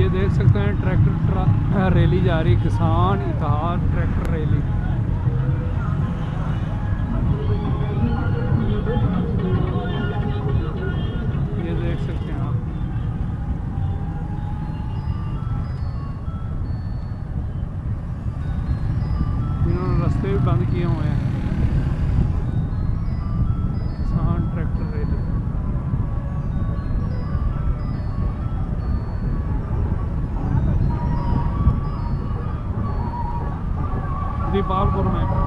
ये देख सकते हैं ट्रैक्टर रैली जा रही, किसान इत्तेहाद ट्रैक्टर रैली। ये देख सकते हैं आप। इन्होंने रास्ते भी बंद किए हुए हैं। किसान ट्रैक्टर रैली। दीपालपुर में